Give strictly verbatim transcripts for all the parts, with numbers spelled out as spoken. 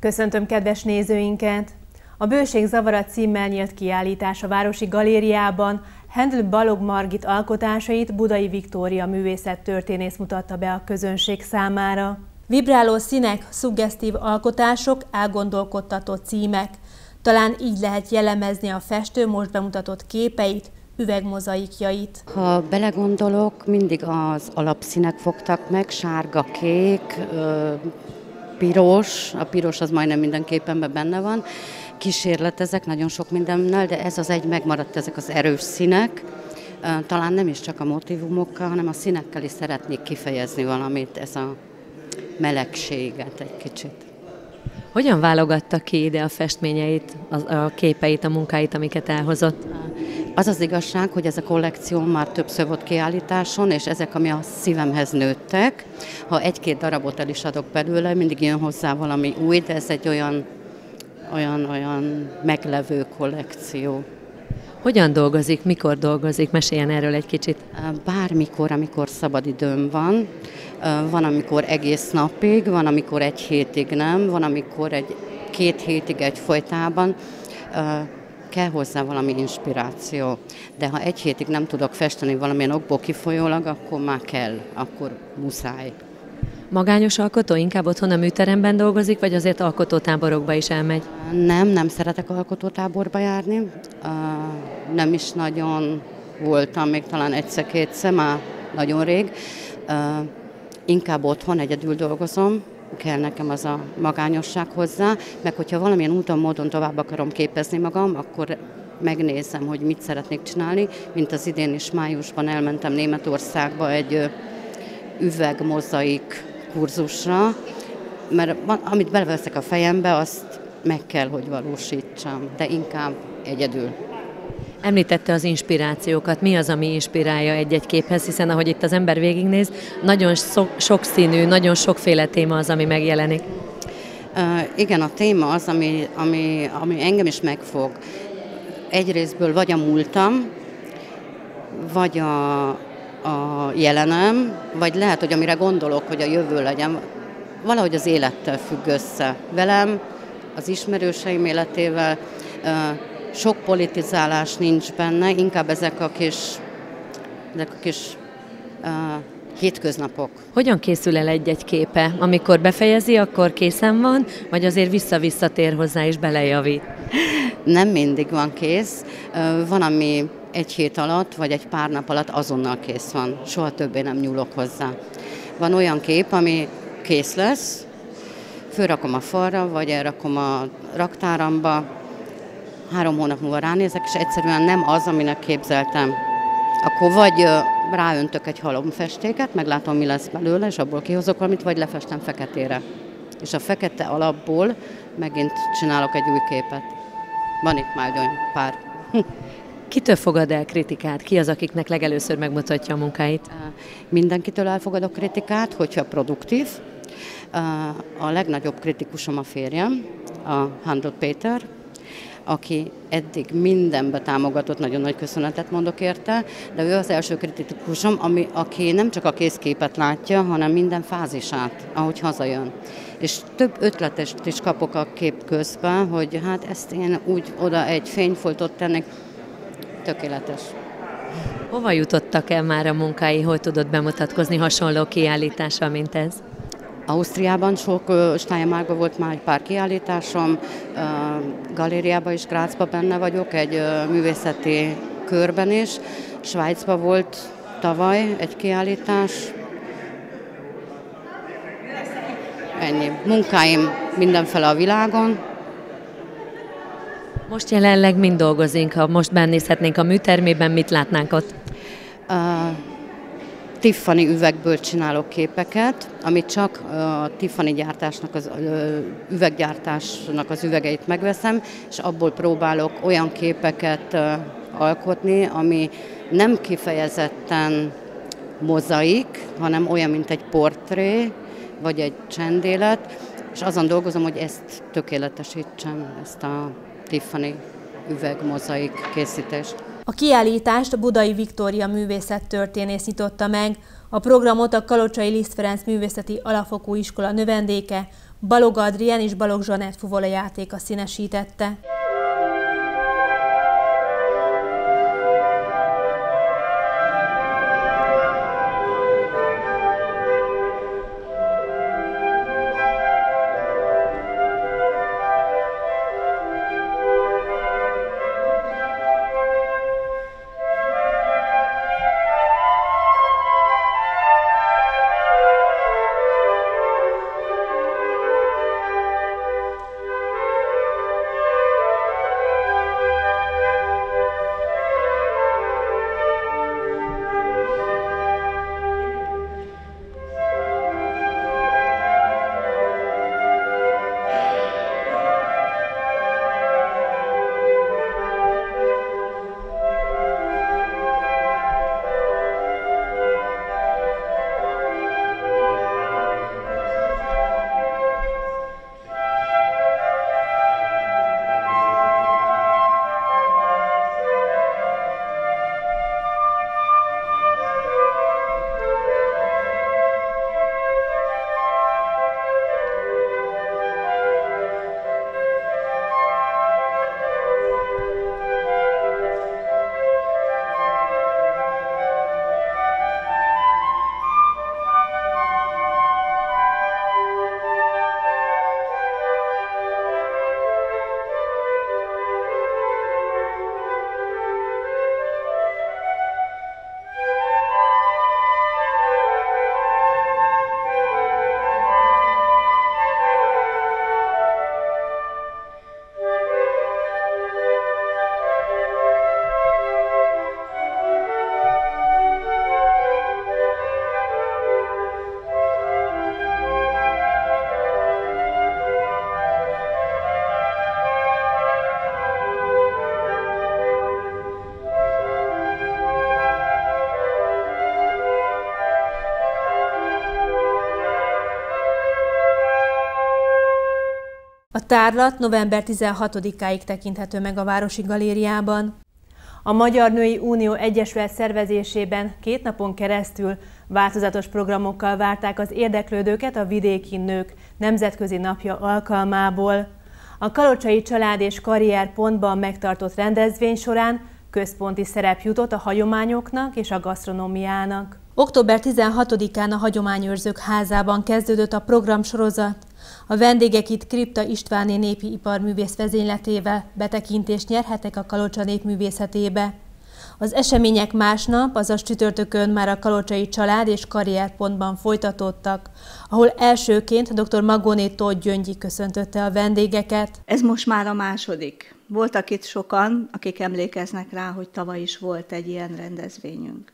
Köszöntöm kedves nézőinket! A Bőség zavara címmel nyílt kiállítás a Városi Galériában Handl Balogh Margit alkotásait Budai Viktória művészettörténész mutatta be a közönség számára. Vibráló színek, szuggesztív alkotások, elgondolkodtató címek. Talán így lehet jellemezni a festő most bemutatott képeit, üvegmozaikjait. Ha belegondolok, mindig az alapszínek fogtak meg, sárga, kék, piros, a piros az majdnem minden képenben benne van. Kísérletezek nagyon sok mindennel, de ez az egy megmaradt, ezek az erős színek. Talán nem is csak a motívumokkal, hanem a színekkel is szeretnék kifejezni valamit, ez a melegséget egy kicsit. Hogyan válogatta ki ide a festményeit, a képeit, a munkáit, amiket elhozott? Az az igazság, hogy ez a kollekció már többször volt kiállításon, és ezek, ami a szívemhez nőttek. Ha egy-két darabot el is adok belőle, mindig jön hozzá valami új, de ez egy olyan, olyan, olyan meglevő kollekció. Hogyan dolgozik, mikor dolgozik? Meséljen erről egy kicsit. Bármikor, amikor szabadidőm van. Van, amikor egész napig, van, amikor egy hétig nem, van, amikor egy két hétig egyfolytában. Kell hozzá valami inspiráció. De ha egy hétig nem tudok festeni valamilyen okból kifolyólag, akkor már kell, akkor muszáj. Magányos alkotó, inkább otthon a műteremben dolgozik, vagy azért alkotótáborokba is elmegy? Nem, nem szeretek alkotótáborba járni. Nem is nagyon voltam, még talán egyszer-kétszer, már nagyon rég. Inkább otthon egyedül dolgozom, kell nekem az a magányosság hozzá, meg hogyha valamilyen úton, módon tovább akarom képezni magam, akkor megnézem, hogy mit szeretnék csinálni, mint az idén is májusban elmentem Németországba egy üvegmozaik kurzusra, mert amit beleveszek a fejembe, azt meg kell, hogy valósítsam, de inkább egyedül. Említette az inspirációkat. Mi az, ami inspirálja egy-egy képhez, hiszen ahogy itt az ember végignéz, nagyon sokszínű, nagyon sokféle téma az, ami megjelenik. Uh, igen, a téma az, ami, ami, ami engem is megfog. Egyrésztből vagy a múltam, vagy a, a jelenem, vagy lehet, hogy amire gondolok, hogy a jövő legyen, valahogy az élettel függ össze. Velem, az ismerőseim életével, uh, sok politizálás nincs benne, inkább ezek a kis, ezek a kis uh, hétköznapok. Hogyan készül el egy-egy képe? Amikor befejezi, akkor készen van, vagy azért vissza-vissza tér hozzá és belejavít? Nem mindig van kész. Uh, van, ami egy hét alatt, vagy egy pár nap alatt azonnal kész van. Soha többé nem nyúlok hozzá. Van olyan kép, ami kész lesz, fölrakom a falra, vagy elrakom a raktáramba, három hónap múlva ránézek, és egyszerűen nem az, aminek képzeltem. Akkor vagy ráöntök egy halomfestéket, meglátom, mi lesz belőle, és abból kihozok valamit, vagy lefestem feketére. És a fekete alapból megint csinálok egy új képet. Van itt már olyan pár. Kitől fogad el kritikát? Ki az, akiknek legelőször megmutatja a munkáit? Mindenkitől elfogadok kritikát, hogyha produktív. A legnagyobb kritikusom a férjem, a Handl Péter, aki eddig mindenbe támogatott, nagyon nagy köszönetet mondok érte, de ő az első kritikusom, ami, aki nem csak a készképet látja, hanem minden fázisát, ahogy hazajön. És több ötletest is kapok a kép közben, hogy hát ezt én úgy oda egy fényfoltot tennék, tökéletes. Hova jutottak el már a munkái, hogy tudod bemutatkozni hasonló kiállítással, mint ez? Ausztriában sok, Steiermarkban volt már egy pár kiállításom, galériában is, Grazban benne vagyok, egy művészeti körben is. Svájcban volt tavaly egy kiállítás. Ennyi. Munkáim mindenfele a világon. Most jelenleg mind dolgozunk, ha most bennézhetnénk a műtermében, mit látnánk ott? Uh, Tiffany üvegből csinálok képeket, amit csak a Tiffany gyártásnak, az üveggyártásnak az üvegeit megveszem, és abból próbálok olyan képeket alkotni, ami nem kifejezetten mozaik, hanem olyan, mint egy portré, vagy egy csendélet, és azon dolgozom, hogy ezt tökéletesítsem, ezt a Tiffany üvegmozaik készítést. A kiállítást a Budai Viktória művészettörténész nyitotta meg. A programot a Kalocsai Liszt Ferenc Művészeti Alapfokú Iskola növendéke, Balog Adrián és Balog Zsanett fuvola játéka színesítette. A tárlat november tizenhatodikáig tekinthető meg a Városi Galériában. A Magyar Női Unió Egyesület szervezésében két napon keresztül változatos programokkal várták az érdeklődőket a Vidéki Nők Nemzetközi Napja alkalmából. A Kalocsai Család és Karrier Pontban megtartott rendezvény során központi szerep jutott a hagyományoknak és a gasztronómiának. október tizenhatodikán a Hagyományőrzők Házában kezdődött a programsorozat. A vendégek itt Kripta Istváné népi iparművész vezényletével betekintést nyerhettek a Kalocsa népművészetébe. Az események másnap, azaz csütörtökön már a Kalocsai Család és Karrier Pontban folytatódtak, ahol elsőként dr. Magóné Tóth Gyöngyi köszöntötte a vendégeket. Ez most már a második. Voltak itt sokan, akik emlékeznek rá, hogy tavaly is volt egy ilyen rendezvényünk.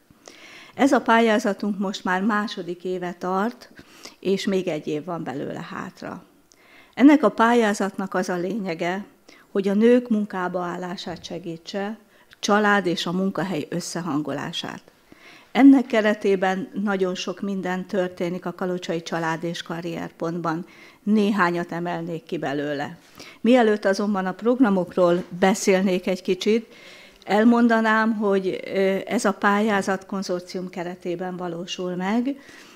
Ez a pályázatunk most már második éve tart, és még egy év van belőle hátra. Ennek a pályázatnak az a lényege, hogy a nők munkába állását segítse, család és a munkahely összehangolását. Ennek keretében nagyon sok minden történik a Kalocsai Család és Karrier Pontban. Néhányat emelnék ki belőle. Mielőtt azonban a programokról beszélnék egy kicsit, elmondanám, hogy ez a pályázat konzorcium keretében valósul meg.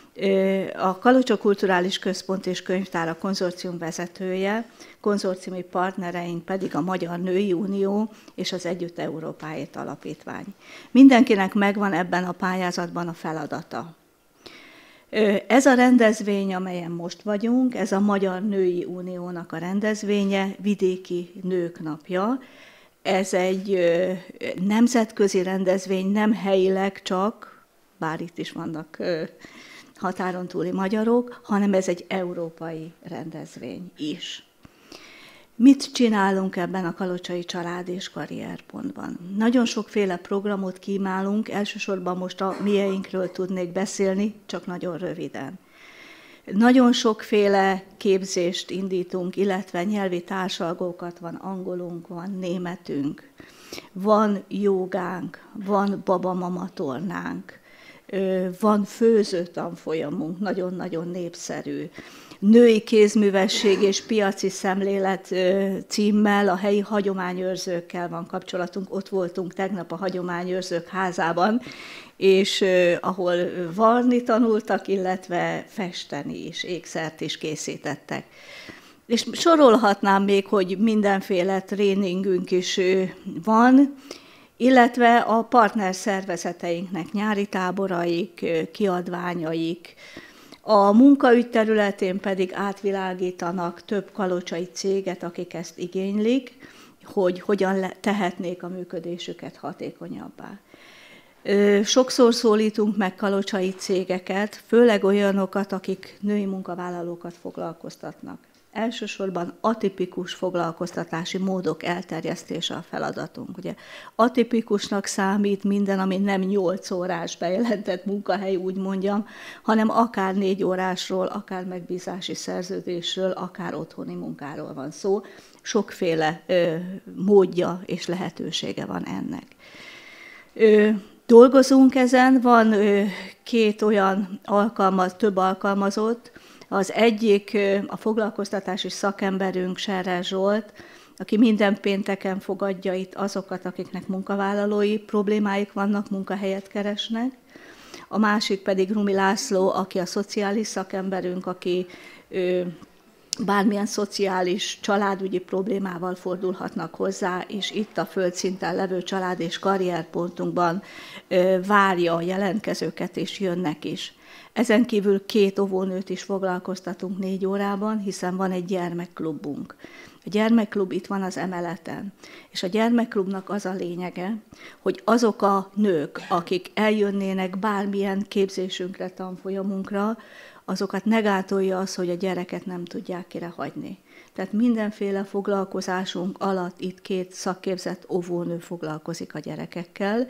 A Kalocsa Kulturális Központ és Könyvtár a konzorcium vezetője, konzorciumi partnereink pedig a Magyar Női Unió és az Együtt Európáért Alapítvány. Mindenkinek megvan ebben a pályázatban a feladata. Ez a rendezvény, amelyen most vagyunk, ez a Magyar Női Uniónak a rendezvénye, Vidéki Nők Napja. Ez egy nemzetközi rendezvény, nem helyileg csak, bár itt is vannak határon túli magyarok, hanem ez egy európai rendezvény is. Mit csinálunk ebben a Kalocsai Család és Karrier Pontban? Nagyon sokféle programot kínálunk, elsősorban most a mieinkről tudnék beszélni, csak nagyon röviden. Nagyon sokféle képzést indítunk, illetve nyelvi társalgókat, van angolunk, van németünk, van jógánk, van babamama tornánk, van főző tanfolyamunk, nagyon-nagyon népszerű. Női kézművesség és piaci szemlélet címmel a helyi hagyományőrzőkkel van kapcsolatunk. Ott voltunk tegnap a Hagyományőrzők házában, és ahol varni tanultak, illetve festeni is, ékszert is készítettek. És sorolhatnám még, hogy mindenféle tréningünk is van, illetve a partner szervezeteinknek nyári táboraik, kiadványaik. A munkaügy területén pedig átvilágítanak több kalocsai céget, akik ezt igénylik, hogy hogyan tehetnék a működésüket hatékonyabbá. Sokszor szólítunk meg kalocsai cégeket, főleg olyanokat, akik női munkavállalókat foglalkoztatnak. Elsősorban atipikus foglalkoztatási módok elterjesztése a feladatunk. Ugye atipikusnak számít minden, ami nem nyolc órás bejelentett munkahely, úgy mondjam, hanem akár négy órásról, akár megbízási szerződésről, akár otthoni munkáról van szó. Sokféle ö, módja és lehetősége van ennek. Ö, dolgozunk ezen, van ö, két olyan alkalmaz, több alkalmazott. Az egyik a foglalkoztatási szakemberünk, Serrel Zsolt, aki minden pénteken fogadja itt azokat, akiknek munkavállalói problémáik vannak, munkahelyet keresnek. A másik pedig Rumi László, aki a szociális szakemberünk, aki ő, bármilyen szociális, családügyi problémával fordulhatnak hozzá, és itt a földszinten levő család- és karrierpontunkban ö, várja a jelentkezőket, és jönnek is. Ezen kívül két óvónőt is foglalkoztatunk négy órában, hiszen van egy gyermekklubunk. A gyermekklub itt van az emeleten, és a gyermekklubnak az a lényege, hogy azok a nők, akik eljönnének bármilyen képzésünkre, tanfolyamunkra, azokat ne gátolja az, hogy a gyereket nem tudják kire hagyni. Tehát mindenféle foglalkozásunk alatt itt két szakképzett óvónő foglalkozik a gyerekekkel,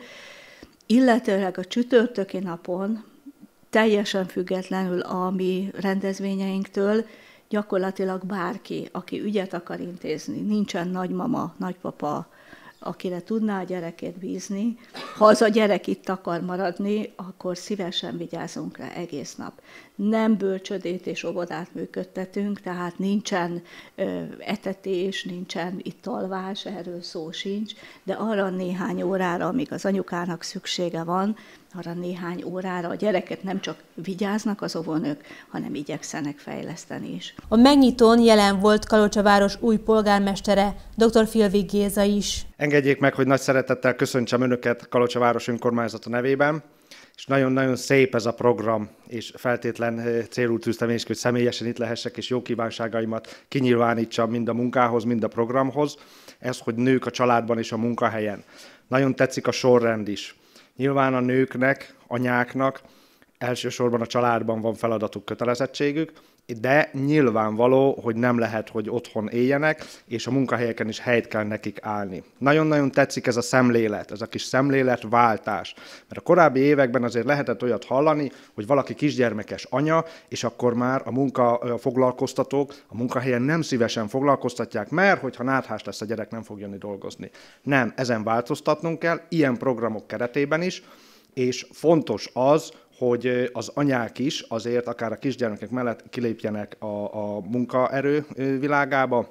illetőleg a csütörtöki napon, teljesen függetlenül a mi rendezvényeinktől, gyakorlatilag bárki, aki ügyet akar intézni, nincsen nagymama, nagypapa, akire tudná a gyerekét bízni. Ha az a gyerek itt akar maradni, akkor szívesen vigyázunk rá egész nap. Nem bölcsödét és óvodát működtetünk, tehát nincsen ö, etetés, nincsen itt alvás, erről szó sincs, de arra néhány órára, amíg az anyukának szüksége van, arra néhány órára a gyereket nem csak vigyáznak az óvónők, hanem igyekszenek fejleszteni is. A megnyitón jelen volt Kalocsaváros új polgármestere, dr. Filvig Géza is. Engedjék meg, hogy nagy szeretettel köszöntsem Önöket Kalocsaváros önkormányzata nevében, és nagyon-nagyon szép ez a program, és feltétlen célul tűztem én is, hogy személyesen itt lehessek, és jó kívánságaimat kinyilvánítsam mind a munkához, mind a programhoz. Ez, hogy nők a családban és a munkahelyen. Nagyon tetszik a sorrend is. Nyilván a nőknek, anyáknak elsősorban a családban van feladatuk, kötelezettségük, de nyilvánvaló, hogy nem lehet, hogy otthon éljenek, és a munkahelyeken is helyt kell nekik állni. Nagyon-nagyon tetszik ez a szemlélet, ez a kis szemléletváltás. Mert a korábbi években azért lehetett olyat hallani, hogy valaki kisgyermekes anya, és akkor már a munkafoglalkoztatók a munkahelyen nem szívesen foglalkoztatják, mert hogyha náthás lesz a gyerek, nem fog jönni dolgozni. Nem, ezen változtatnunk kell, ilyen programok keretében is, és fontos az, hogy az anyák is azért akár a kisgyermekek mellett kilépjenek a, a munkaerő világába.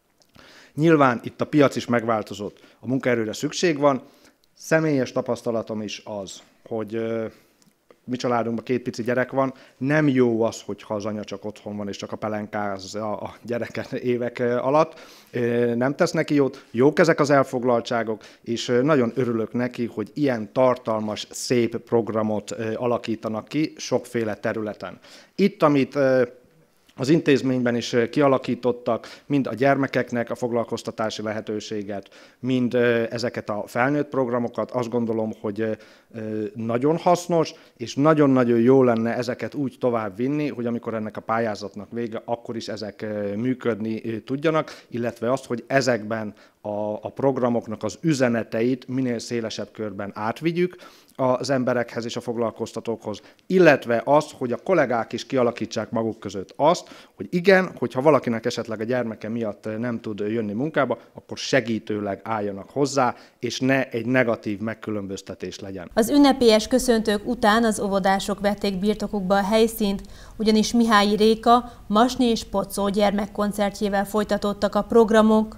Nyilván itt a piac is megváltozott, a munkaerőre szükség van. Személyes tapasztalatom is az, hogy mi családunkban két pici gyerek van, nem jó az, hogyha az anya csak otthon van, és csak a pelenkázza a gyereket évek alatt. Nem tesz neki jót, jók ezek az elfoglaltságok, és nagyon örülök neki, hogy ilyen tartalmas, szép programot alakítanak ki sokféle területen. Itt, amit az intézményben is kialakítottak, mind a gyermekeknek a foglalkoztatási lehetőséget, mind ezeket a felnőtt programokat, azt gondolom, hogy nagyon hasznos, és nagyon-nagyon jó lenne ezeket úgy tovább vinni, hogy amikor ennek a pályázatnak vége, akkor is ezek működni tudjanak, illetve azt, hogy ezekben a, a programoknak az üzeneteit minél szélesebb körben átvigyük az emberekhez és a foglalkoztatókhoz, illetve az, hogy a kollégák is kialakítsák maguk között azt, hogy igen, hogyha valakinek esetleg a gyermeke miatt nem tud jönni munkába, akkor segítőleg álljanak hozzá, és ne egy negatív megkülönböztetés legyen. Az Az ünnepélyes köszöntők után az óvodások vették birtokukba a helyszínt, ugyanis Mihályi Réka, Masni és Pocó gyermekkoncertjével folytatottak a programok.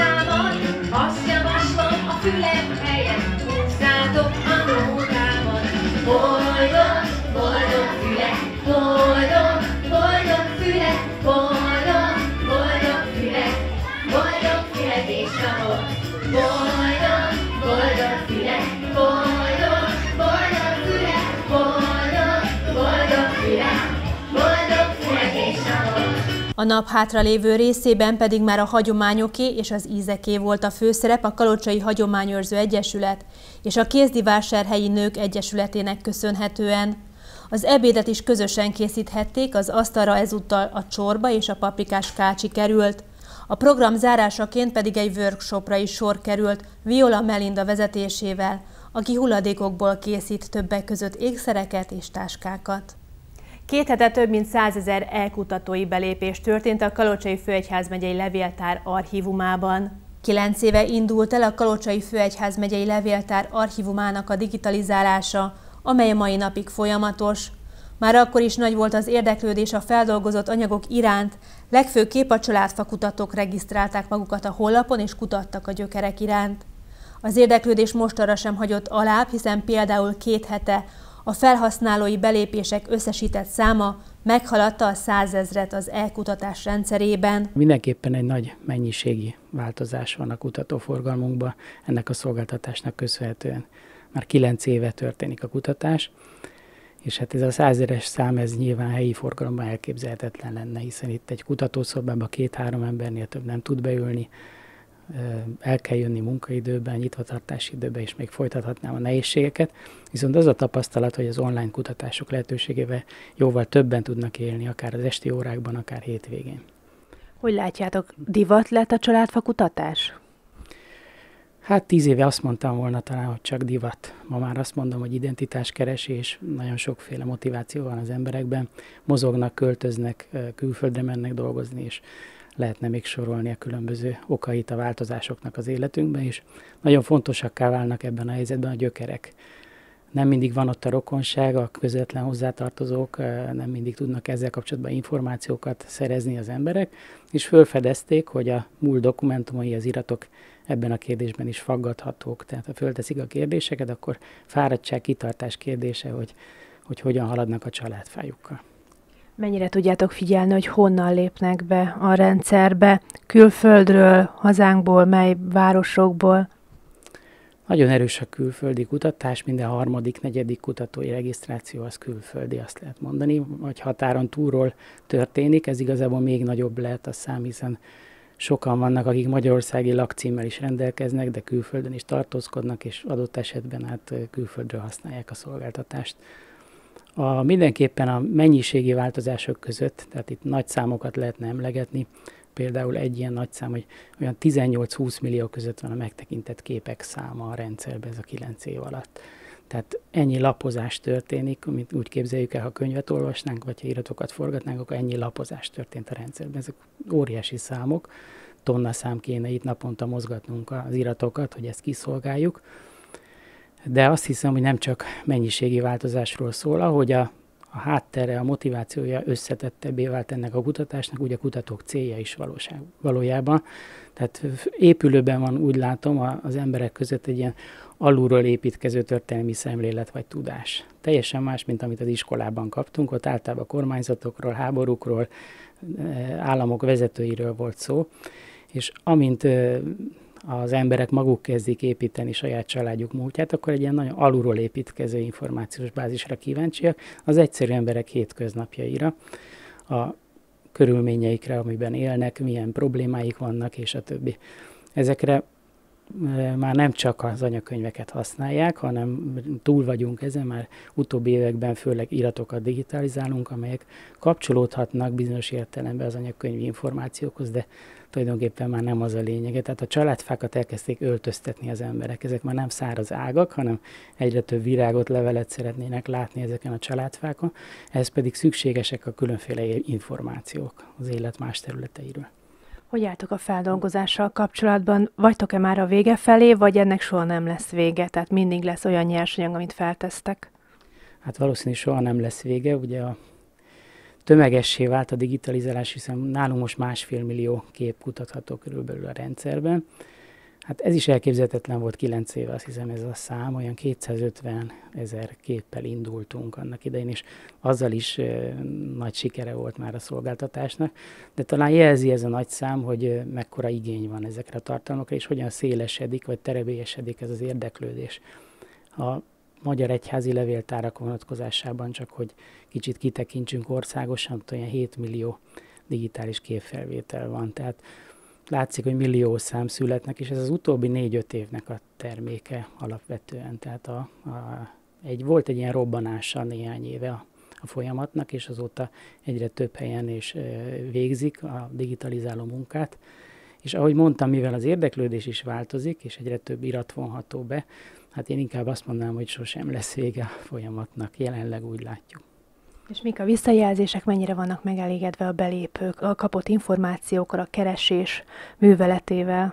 Azt javaslom a fülem helyett, húzzátok a nótámat. Boldog, boldog füle, boldog, boldog füle, boldog, boldog füle, boldog füle és napot. Boldog, boldog füle, boldog, boldog füle, boldog, boldog füle, boldog füle és napot. A nap hátralévő részében pedig már a hagyományoké és az ízeké volt a főszerep a Kalocsai Hagyományőrző Egyesület és a Kézdivásárhelyi Nők Egyesületének köszönhetően. Az ebédet is közösen készíthették, az asztalra ezúttal a csorba és a paprikás kácsi került. A program zárásaként pedig egy workshopra is sor került Viola Melinda vezetésével, aki hulladékokból készít többek között ékszereket és táskákat. Két hete több mint százezer elkutatói belépés történt a Kalocsai Főegyházmegyei Levéltár archívumában. Kilenc éve indult el a Kalocsai Főegyházmegyei Levéltár archívumának a digitalizálása, amely a mai napig folyamatos. Már akkor is nagy volt az érdeklődés a feldolgozott anyagok iránt, legfőképp a családfakutatók regisztrálták magukat a honlapon és kutattak a gyökerek iránt. Az érdeklődés mostanra sem hagyott alább, hiszen például két hete a felhasználói belépések összesített száma meghaladta a százezret az e-kutatás rendszerében. Mindenképpen egy nagy mennyiségi változás van a kutatóforgalmunkban, ennek a szolgáltatásnak köszönhetően. Már kilenc éve történik a kutatás, és hát ez a százeres szám, ez nyilván helyi forgalomban elképzelhetetlen lenne, hiszen itt egy kutatószobában két-három embernél több nem tud beülni, el kell jönni munkaidőben, nyitvatartási időben, és még folytathatnám a nehézségeket. Viszont az a tapasztalat, hogy az online kutatások lehetőségével jóval többen tudnak élni, akár az esti órákban, akár hétvégén. Hogy látjátok, divat lett a családfakutatás? Hát tíz éve azt mondtam volna talán, hogy csak divat. Ma már azt mondom, hogy identitáskeresés, nagyon sokféle motiváció van az emberekben. Mozognak, költöznek, külföldre mennek dolgozni, és lehetne még sorolni a különböző okait a változásoknak az életünkben, és nagyon fontosakká válnak ebben a helyzetben a gyökerek. Nem mindig van ott a rokonság, a közvetlen hozzátartozók, nem mindig tudnak ezzel kapcsolatban információkat szerezni az emberek, és felfedezték, hogy a múlt dokumentumai, az iratok ebben a kérdésben is faggathatók. Tehát ha fölteszik a kérdéseket, akkor fáradtság, kitartás kérdése, hogy, hogy hogyan haladnak a családfájukkal. Mennyire tudjátok figyelni, hogy honnan lépnek be a rendszerbe, külföldről, hazánkból, mely városokból? Nagyon erős a külföldi kutatás, minden harmadik, negyedik kutatói regisztráció az külföldi, azt lehet mondani, vagy határon túlról történik, ez igazából még nagyobb lehet a szám, hiszen sokan vannak, akik magyarországi lakcímmel is rendelkeznek, de külföldön is tartózkodnak, és adott esetben hát külföldről használják a szolgáltatást. A, mindenképpen a mennyiségi változások között, tehát itt nagy számokat lehetne emlegetni, például egy ilyen nagy szám, hogy olyan tizennyolc-húsz millió között van a megtekintett képek száma a rendszerben ez a kilenc év alatt. Tehát ennyi lapozás történik, amit úgy képzeljük el, ha könyvet olvasnánk, vagy ha iratokat forgatnánk, akkor ennyi lapozás történt a rendszerben. Ezek óriási számok, tonna szám kéne itt naponta mozgatnunk az iratokat, hogy ezt kiszolgáljuk. De azt hiszem, hogy nem csak mennyiségi változásról szól, ahogy a, a háttere, a motivációja összetettebbé vált ennek a kutatásnak, úgy a kutatók célja is valóság, valójában. Tehát épülőben van, úgy látom, az emberek között egy ilyen alulról építkező történelmi szemlélet vagy tudás. Teljesen más, mint amit az iskolában kaptunk, ott általában kormányzatokról, háborúkról, államok vezetőiről volt szó, és amint az emberek maguk kezdik építeni saját családjuk múltját, akkor egy ilyen nagyon alulról építkező információs bázisra kíváncsiak, az egyszerű emberek hétköznapjaira, a körülményeikre, amiben élnek, milyen problémáik vannak, és a többi. Ezekre már nem csak az anyakönyveket használják, hanem túl vagyunk ezen, már utóbbi években főleg iratokat digitalizálunk, amelyek kapcsolódhatnak bizonyos értelemben az anyagkönyvi információkhoz, de tulajdonképpen már nem az a lényege. Tehát a családfákat elkezdték öltöztetni az emberek. Ezek már nem száraz ágak, hanem egyre több virágot, levelet szeretnének látni ezeken a családfákon. Ez pedig szükségesek a különféle információk az élet más területeiről. Hogy álltok a feldolgozással kapcsolatban? Vagytok-e már a vége felé, vagy ennek soha nem lesz vége? Tehát mindig lesz olyan nyersanyag, amit feltesztek? Hát valószínűleg soha nem lesz vége. Ugye a tömegessé vált a digitalizálás, hiszen nálunk most másfél millió kép kutatható körülbelül a rendszerben. Hát ez is elképzelhetetlen volt kilenc éve, azt hiszem ez a szám, olyan kétszázötven ezer képpel indultunk annak idején, és azzal is e, nagy sikere volt már a szolgáltatásnak, de talán jelzi ez a nagy szám, hogy e, mekkora igény van ezekre a tartalmakra, és hogyan szélesedik, vagy terebélyesedik ez az érdeklődés. A magyar egyházi levéltárak vonatkozásában csak, hogy kicsit kitekintsünk országosan, olyan hét millió digitális képfelvétel van, tehát látszik, hogy millió szám születnek, és ez az utóbbi négy-öt évnek a terméke alapvetően. Tehát a, a, egy, volt egy ilyen robbanása néhány éve a, a folyamatnak, és azóta egyre több helyen és e, végzik a digitalizáló munkát. És ahogy mondtam, mivel az érdeklődés is változik, és egyre több irat vonható be, hát én inkább azt mondanám, hogy sosem lesz vége a folyamatnak. Jelenleg úgy látjuk. És mik a visszajelzések, mennyire vannak megelégedve a belépők, a kapott információkra, a keresés műveletével?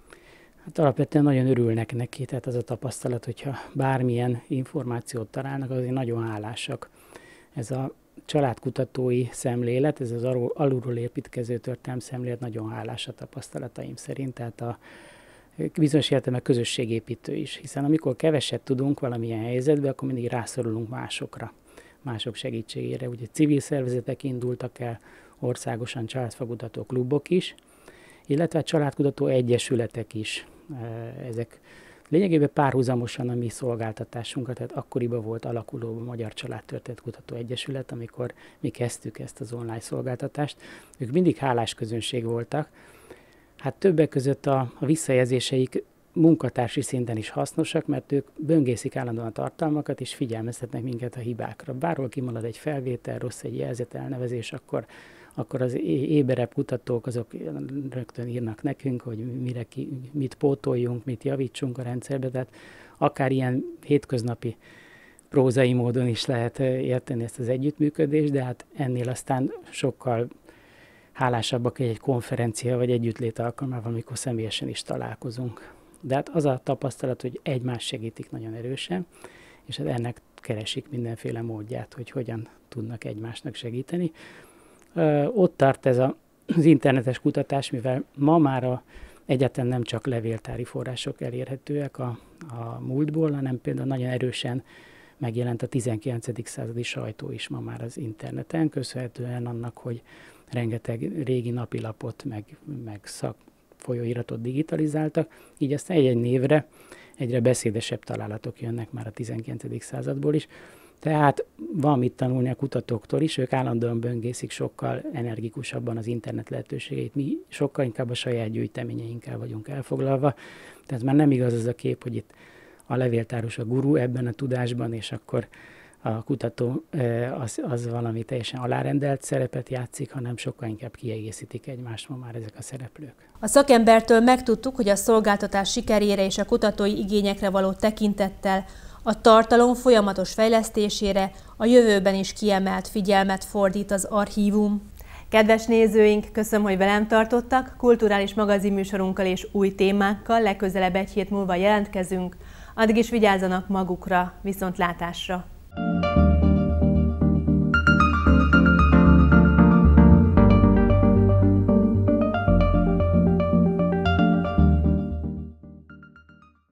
Hát alapvetően nagyon örülnek neki, tehát az a tapasztalat, hogyha bármilyen információt találnak, azért nagyon hálásak. Ez a családkutatói szemlélet, ez az alulról építkező történelmi szemlélet nagyon hálás a tapasztalataim szerint, tehát a bizonyos értelemben közösségépítő is, hiszen amikor keveset tudunk valamilyen helyzetben, akkor mindig rászorulunk másokra, mások segítségére. Ugye civil szervezetek indultak el, országosan családfakutató klubok is, illetve családkutató egyesületek is. Ezek lényegében párhuzamosan a mi szolgáltatásunkat, tehát akkoriban volt alakuló a Magyar Családtörténetkutató Egyesület, amikor mi kezdtük ezt az online szolgáltatást. Ők mindig hálás közönség voltak. Hát többek között a, a visszajelzéseik munkatársi szinten is hasznosak, mert ők böngészik állandóan a tartalmakat, és figyelmeztetnek minket a hibákra. Bárhol kimarad egy felvétel, rossz egy jelzett elnevezés, akkor, akkor az éberebb kutatók azok rögtön írnak nekünk, hogy mire ki, mit pótoljunk, mit javítsunk a rendszerbe. Tehát akár ilyen hétköznapi prózai módon is lehet érteni ezt az együttműködést, de hát ennél aztán sokkal hálásabbak egy konferencia vagy együttlét alkalmával, amikor személyesen is találkozunk. De hát az a tapasztalat, hogy egymást segítik nagyon erősen, és hát ennek keresik mindenféle módját, hogy hogyan tudnak egymásnak segíteni. Ö, ott tart ez a, az internetes kutatás, mivel ma már a, egyáltalán nem csak levéltári források elérhetőek a, a múltból, hanem például nagyon erősen megjelent a tizenkilencedik századi sajtó is ma már az interneten, köszönhetően annak, hogy rengeteg régi napilapot, meg, meg szak folyóiratot digitalizáltak, így aztán egy-egy névre egyre beszédesebb találatok jönnek már a tizenkilencedik századból is. Tehát van mit tanulni a kutatóktól is, ők állandóan böngészik sokkal energikusabban az internet lehetőségeit, mi sokkal inkább a saját gyűjteményeinkkel vagyunk elfoglalva. Tehát már nem igaz az a kép, hogy itt a levéltáros a guru ebben a tudásban, és akkor a kutató az, az valami teljesen alárendelt szerepet játszik, hanem sokkal inkább kiegészítik egymást ma már ezek a szereplők. A szakembertől megtudtuk, hogy a szolgáltatás sikerére és a kutatói igényekre való tekintettel a tartalom folyamatos fejlesztésére a jövőben is kiemelt figyelmet fordít az archívum. Kedves nézőink, köszönöm, hogy velem tartottak. Kulturális magazinműsorunkkal és új témákkal legközelebb egy hét múlva jelentkezünk. Addig is vigyázzanak magukra, viszontlátásra!